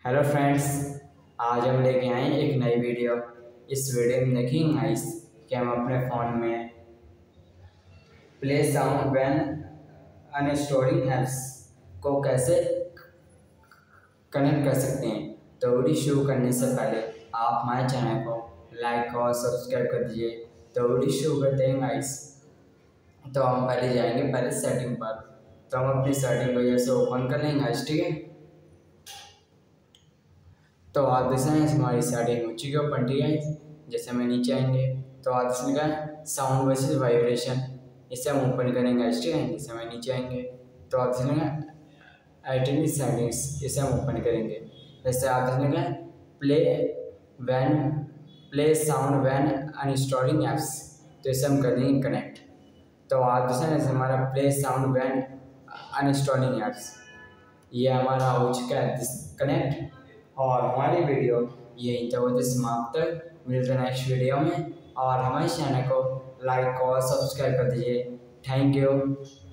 Hello friends, आज हम लेके आए एक नई वीडियो। इस वीडियो में देखेंगे गाइस कि हम अपने फ़ोन में play sound when uninstalling apps को कैसे कनेक्ट कर सकते हैं। तो वीडियो शुरू करने से पहले आप हमारे चैनल को लाइक और सब्सक्राइब कर दीजिए। तो वीडियो शुरू करते हैं गाइस। तो हम पहले जाएंगे सेटिंग पर। तो हम अपनी सेटिंग को जैसे ओपन कर लेंगे गाइस, ठीक है। तो आप देख सकते हैं हमारी सेटिंग हो चुकी है ओपन, ठीक है। जैसे हम नीचे आएंगे तो आप देख सकते हैं साउंड वर्सेस वाइब्रेशन, इसे हम ओपन करेंगे, ठीक है। जैसे हम नीचे आएंगे तो आप देख सकते हैं आइटम सेटिंग्स, इसे हम ओपन करेंगे। जैसे आप देख सकते हैं play sound when uninstalling apps, तो इसे हम कर देंगे कनेक्ट। तो आप देख सकते हैं हमारा play sound when uninstalling apps ये हमारा हो चुका है कनेक्ट। और हमारी वीडियो यहीं तक होती समाप्त। मिलते हैं नेक्स्ट वीडियो में, और हमारे चैनल को लाइक और सब्सक्राइब कर दीजिए। Thank you.